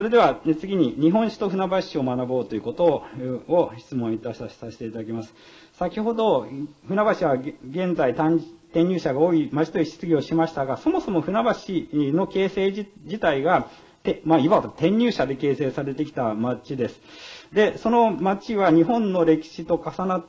それでは、次に日本史と船橋市を学ぼうということを質問いたさせていただきます。先ほど、船橋は現在転入者が多い町という質疑をしましたが、そもそも船橋の形成自体が、いわば転入者で形成されてきた町です。で、その町は日本の歴史と重なって、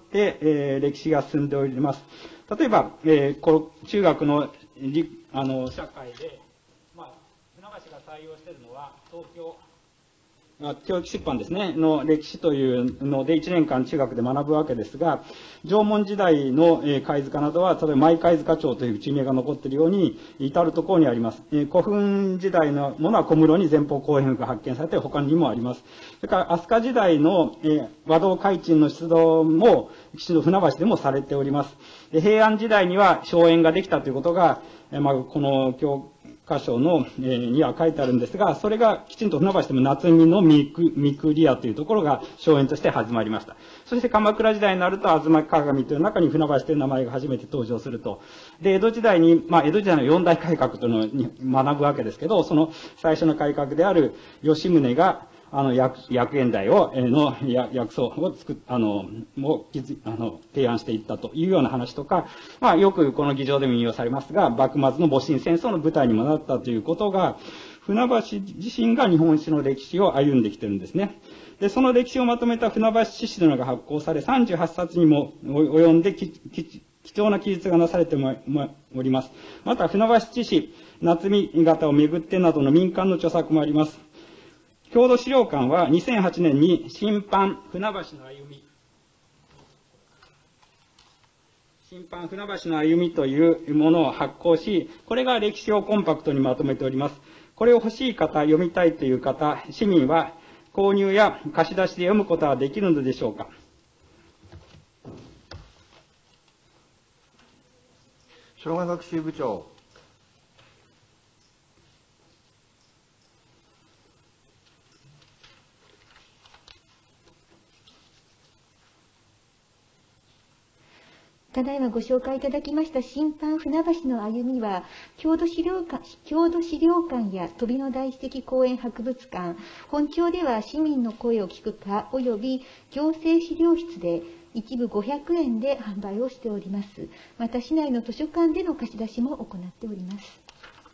歴史が進んでおります。例えば、中学の社会で、船橋が採用しているのは、東京教育出版ですね、の歴史というので1年間中学で学ぶわけですが、縄文時代の貝塚などは、例えば前貝塚町という地名が残っているように、至るところにあります。古墳時代のものは小室に前方後円墳が発見されて他にもあります。それから飛鳥時代の和道開鎮の出土も、きちんと船橋でもされております。平安時代には荘園ができたということが、この教科書の、には書いてあるんですが、それがきちんと船橋でも夏見の三栗屋というところが荘園として始まりました。そして鎌倉時代になると、東鏡という中に船橋という名前が初めて登場すると。で、江戸時代に、江戸時代の四大改革というのを学ぶわけですけど、その最初の改革である吉宗が、薬園台の薬草を提案していったというような話とか、よくこの議場でも引用されますが、幕末の戊辰戦争の舞台にもなったということが、船橋自身が日本史の歴史を歩んできてるんですね。で、その歴史をまとめた船橋志士というのが発行され、38冊にも及んで貴重な記述がなされております。また、船橋志士、夏見方をめぐってなどの民間の著作もあります。郷土資料館は2008年に新版船橋の歩み、というものを発行し、これが歴史をコンパクトにまとめております。これを欲しい方、読みたいという方、市民は購入や貸し出しで読むことはできるのでしょうか。 障害学習部長。 ただいまご紹介いただきました新版船橋の歩みは、郷土資料館や飛びの大史跡公園博物館、本庁では市民の声を聞くか及び行政資料室で一部500円で販売をしております。また市内の図書館での貸し出しも行っております。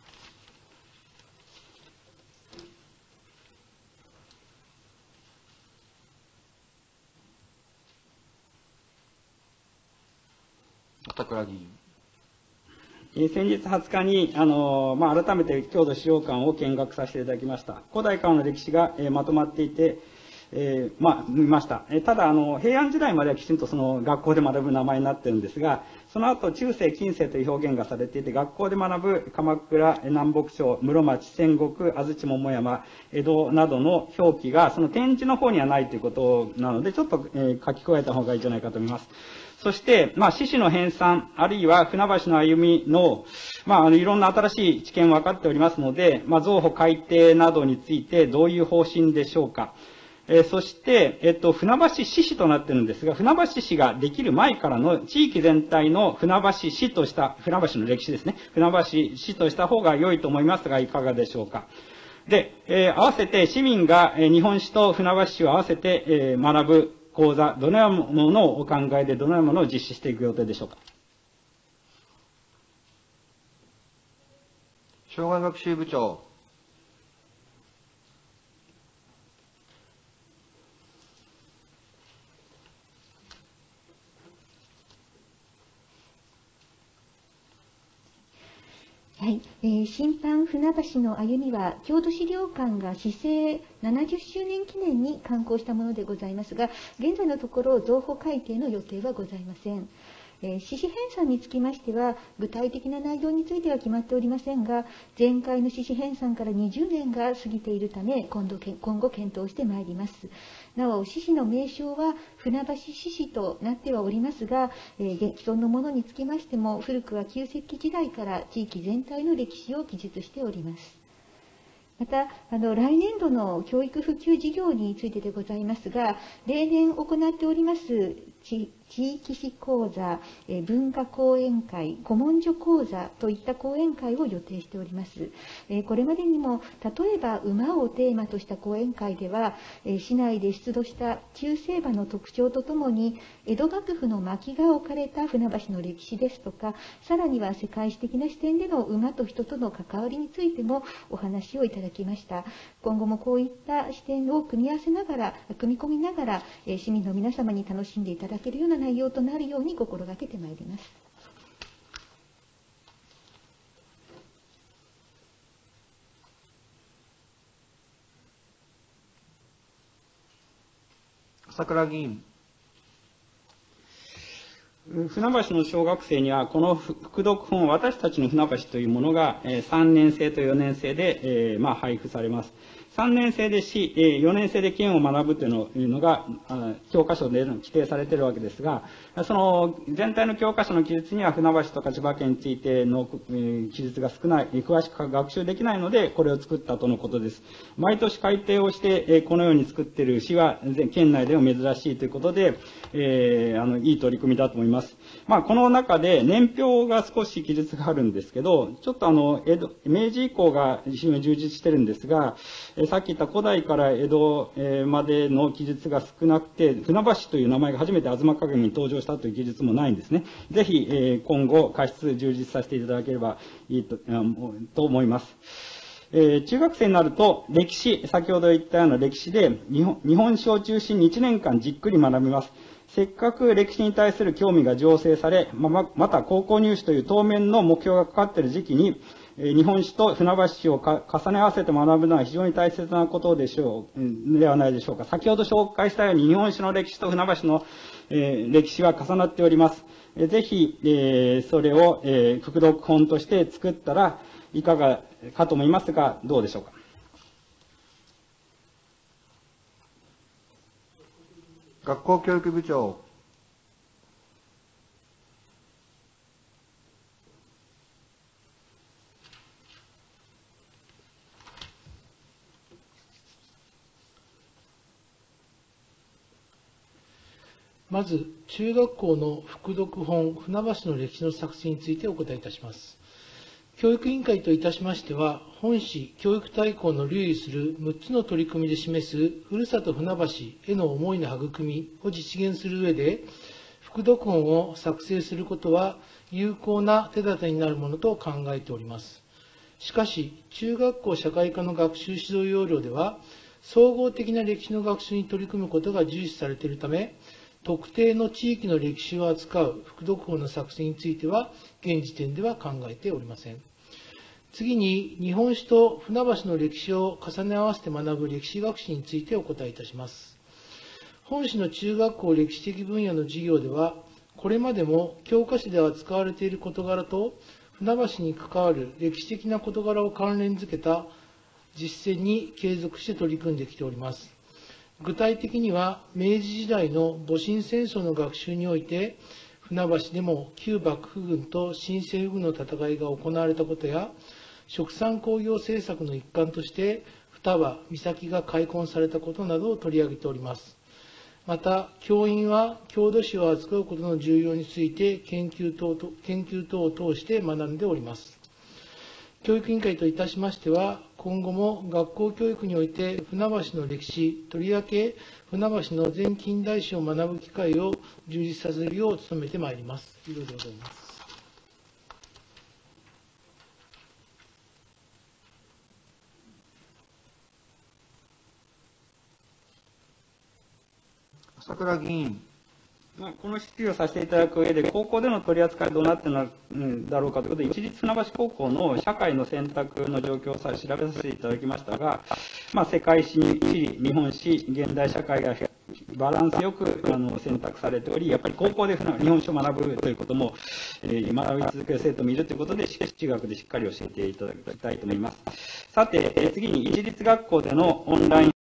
朝倉議員。先日20日に、改めて郷土資料館を見学させていただきました。古代からの歴史が、まとまっていて、見ました。ただ、平安時代まではきちんとその学校で学ぶ名前になっているんですが、その後、中世、近世という表現がされていて、学校で学ぶ鎌倉、南北朝、室町、戦国、安土桃山、江戸などの表記が、その展示の方にはないということなので、ちょっと、書き加えた方がいいんじゃないかと思います。そして、志士の編纂、あるいは船橋の歩みの、いろんな新しい知見分かっておりますので、造法改定などについてどういう方針でしょうか。そして、船橋市市となっているんですが、船橋市ができる前からの地域全体の船橋市とした、船橋の歴史ですね。船橋市とした方が良いと思いますが、いかがでしょうか。で、合わせて市民が日本史と船橋市を合わせて学ぶ講座、どのようなものをお考えで、どのようなものを実施していく予定でしょうか。 障害学習部長。 はい、新版船橋の歩みは、郷土資料館が市政70周年記念に刊行したものでございますが、現在のところ、増補改定の予定はございません。市史編纂につきましては、具体的な内容については決まっておりませんが、前回の市史編纂から20年が過ぎているため、今後検討してまいります。なお、市史の名称は船橋市史となってはおりますが、既存のものにつきましても、古くは旧石器時代から地域全体の歴史を記述しております。また、来年度の教育普及事業についてでございますが、例年行っております地地域史講座、文化講演会、古文書講座といった講演会を予定しております。これまでにも、例えば馬をテーマとした講演会では、市内で出土した中世馬の特徴とともに、江戸幕府の巻が置かれた船橋の歴史ですとか、さらには世界史的な視点での馬と人との関わりについてもお話をいただきました。今後もこういった視点を組み合わせながら、組み込みながら、市民の皆様に楽しんでいただけるような内容となるように心がけてまいります。 朝倉議員。 船橋の小学生には、この副読本、私たちの船橋というものが、3年生と4年生で、配布されます。3年生で詩、4年生で県を学ぶというのが、教科書で規定されているわけですが、その全体の教科書の記述には、船橋とか千葉県についての記述が少ない、詳しく学習できないので、これを作ったとのことです。毎年改訂をして、このように作っている詩は、県内でも珍しいということで、いい取り組みだと思います。この中で年表が少し記述があるんですけど、ちょっと明治以降が非常に充実してるんですが、さっき言った古代から江戸までの記述が少なくて、船橋という名前が初めて吾妻鏡に登場したという記述もないんですね。ぜひ、今後、過失充実させていただければいいと思います。中学生になると、歴史、先ほど言ったような歴史で、日本史を中心に1年間じっくり学びます。せっかく歴史に対する興味が醸成され、また高校入試という当面の目標がかかっている時期に、日本史と船橋史を重ね合わせて学ぶのは非常に大切なことではないでしょうか。先ほど紹介したように、日本史の歴史と船橋の歴史は重なっております。ぜひ、それを副読本として作ったらいかがかと思いますが、どうでしょうか。 学校教育部長。 まず、中学校の副読本、船橋の歴史の作成についてお答えいたします。教育委員会といたしましては、本市教育大綱の留意する6つの取り組みで示す、ふるさと船橋への思いの育みを実現する上で、副読本を作成することは有効な手立てになるものと考えております。しかし、中学校社会科の学習指導要領では、総合的な歴史の学習に取り組むことが重視されているため、特定の地域の歴史を扱う副読本の作成については、現時点では考えておりません。次に、日本史と船橋の歴史を重ね合わせて学ぶ歴史学習についてお答えいたします。本市の中学校歴史的分野の授業では、これまでも教科書で扱われている事柄と、船橋に関わる歴史的な事柄を関連づけた実践に継続して取り組んできております。具体的には、明治時代の戊辰戦争の学習において、船橋でも旧幕府軍と新政府軍の戦いが行われたことや、殖産工業政策の一環として、双葉、岬が開墾されたことなどを取り上げております。また、教員は郷土史を扱うことの重要について研究等を通して学んでおります。教育委員会といたしましては、今後も学校教育において船橋の歴史、とりわけ船橋の前近代史を学ぶ機会を充実させるよう努めてまいります。以上でございます。 朝倉議員。 この質疑をさせていただく上で、高校での取り扱いどうなっているんだろうかということで、一律船橋高校の社会の選択の状況を調べさせていただきましたが、世界史、地理、日本史、現代社会がバランスよく選択されており、やっぱり高校で日本史を学ぶということも、学び続ける生徒もいるということで、地学でしっかり教えていただきたいと思います。さて、次に一律学校でのオンライン